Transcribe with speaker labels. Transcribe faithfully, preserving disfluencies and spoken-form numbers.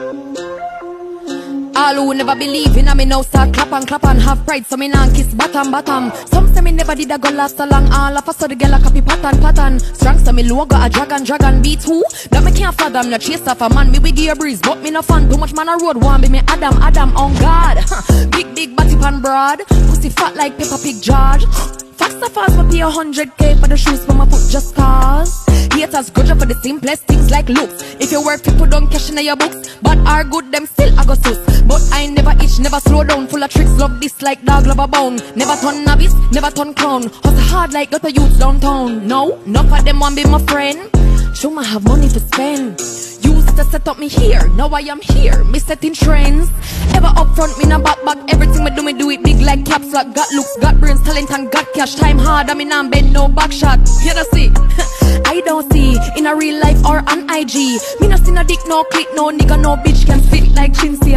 Speaker 1: All who never believe in me now start clap and clap and have pride, so me nah kiss bottom bottom. Some say me never did a go last so long. All of a sudden the girl a copy pattern pattern. Strong so me logo a dragon dragon beat who that me can't fathom. No chase off a man, me with gear breeze, but me no fun. Too much man a road want be me Adam Adam on God. Big big body pan broad, pussy fat like Peppa Pig George. Fast so fast, me pay a hundred K for the shoes for my foot just cause. Haters grudge for the simplest things like looks. If you work, people don't cash in your books. But are good, them still I go sus. But I never itch, never slow down. Full of tricks, love this like dog, love a bone. Never turn novice, never turn clown. Hustle hard like gutter youths downtown. No, none of them want be my friend. Show me have money to spend. Used to set up me here, now I am here. Me setting trends. Ever up front, me na back back. Everything me do, me do it big like caps lock. Got looks, got brains, talent and got cash. Time hard, I mean I'm bend no back shot. You know see, I don't see in a real life or on I G. Me no see no dick, no click, no nigga, no bitch can fit like Shenseea.